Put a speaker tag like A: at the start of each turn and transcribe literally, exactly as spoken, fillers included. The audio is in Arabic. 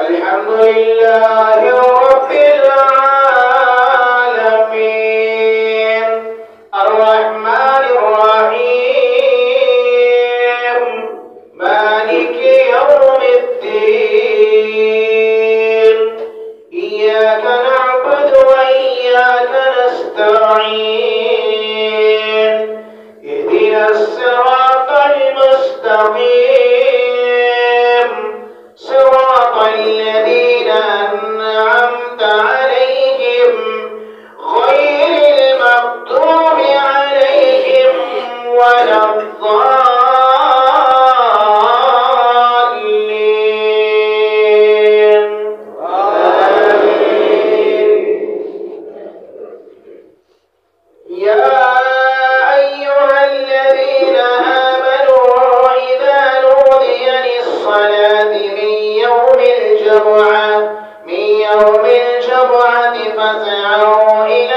A: الحمد لله رب العالمين الرحمن الرحيم مالك يوم الدين إياك نعبد وإياك نستعين اهدنا الصراط المستقيم صراط الذين أنعمت عليهم غير المغضوب عليهم ولا الضالين آمين. يا أيها الذين آمنوا إذا نودي للصلاة من يوم الجمعة من يوم الجمعة فاسعوا إلى